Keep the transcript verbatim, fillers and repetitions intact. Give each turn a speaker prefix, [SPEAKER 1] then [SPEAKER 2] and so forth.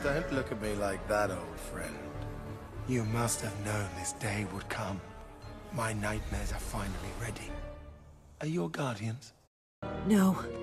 [SPEAKER 1] Don't look at me like that, old friend.
[SPEAKER 2] You must have known this day would come. My nightmares are finally ready. Are your guardians?
[SPEAKER 3] No.